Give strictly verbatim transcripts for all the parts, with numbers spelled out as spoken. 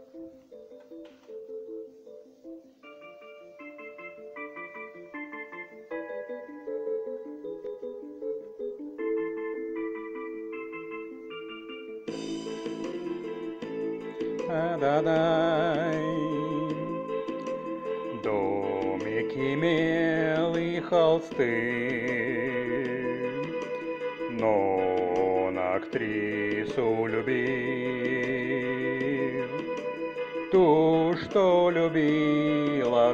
Да-дай. Домики, мелые холсты, но он актрису любил, ту, что любила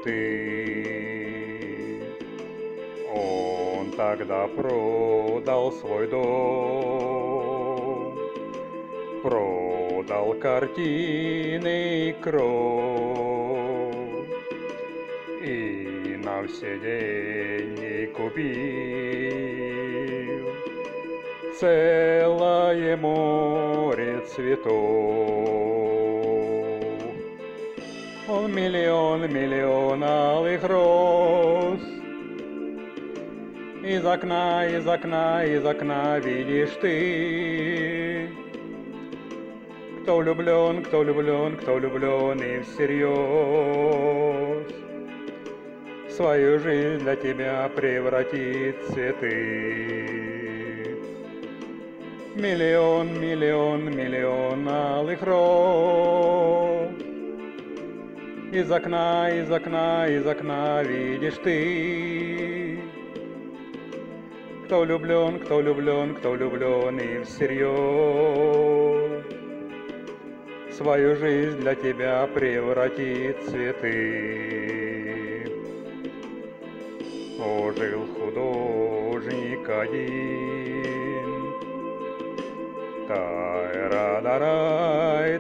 цветы. Он тогда продал свой дом, продал картины и кровь, и на все деньги купил целое море цветов. Он миллион, миллион алых роз. Из окна, из окна, из окна видишь ты. Кто влюблен, кто влюблен, кто влюблен и всерьез свою жизнь для тебя превратит в цветы. Миллион, миллион, миллион алых роз. Из окна, из окна, из окна видишь ты. Кто влюблен, кто влюблен, кто влюблен и всерьез свою жизнь для тебя превратит в цветы. О, жил художник один, тай-ра-да-рай,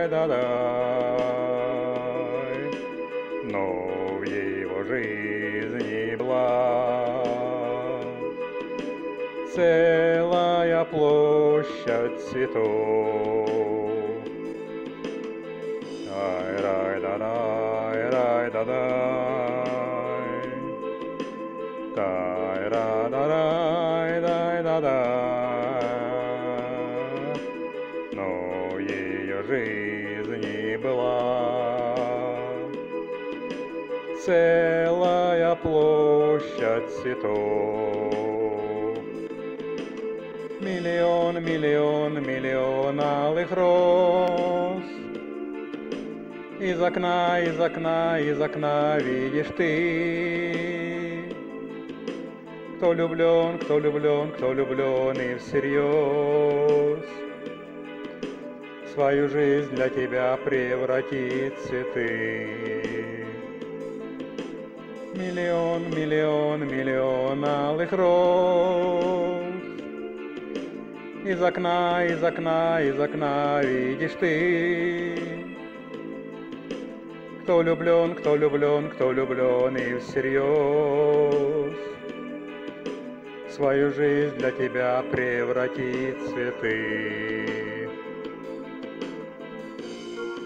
тай-да-дай, но в его жизни была целая площадь цветов. Тай-рай-да-дай, рай-да-дай, тай-ра-да-рай, дай-да-дай, но ее жизни была целая площадь цветов. Миллион, миллион, миллион алых роз. Из окна, из окна, из окна видишь ты. Кто влюблен, кто влюблен, кто влюблен и всерьез свою жизнь для тебя превратит в цветы. Миллион, миллион, миллион алых роз. Из окна, из окна, из окна видишь ты. Кто влюблен, кто влюблен, кто влюблен и всерьез свою жизнь для тебя превратит в цветы.